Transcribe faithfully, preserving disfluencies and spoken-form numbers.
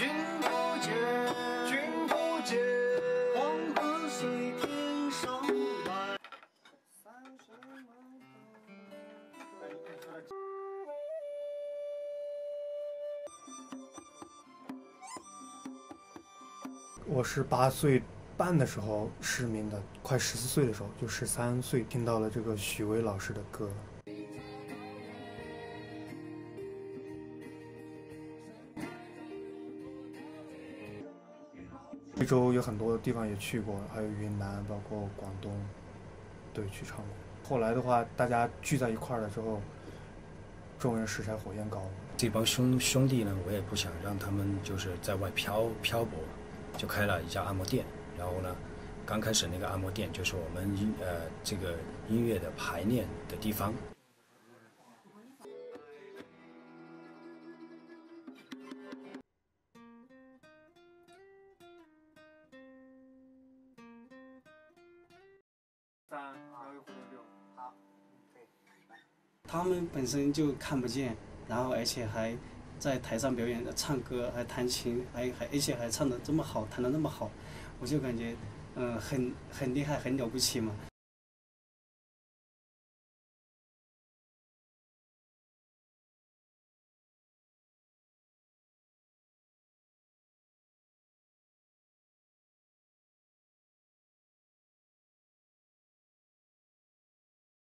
君不见，君不见，黄河水天上来。 我是八岁半的时候失明的，快十四岁的时候，就十三岁听到了这个许巍老师的歌。非洲有很多地方也去过，还有云南，包括广东，对，去唱过。后来的话，大家聚在一块儿了之后，众人拾柴火焰高。 这帮兄兄弟呢，我也不想让他们就是在外漂漂泊，就开了一家按摩店。然后呢，刚开始那个按摩店就是我们音呃这个音乐的排练的地方。 三，然后又回到六，好，可以。 他们本身就看不见，然后而且还在台上表演的唱歌，还弹琴，还还而且还唱得这么好，弹得那么好，我就感觉，嗯、呃，很很厉害，很了不起嘛。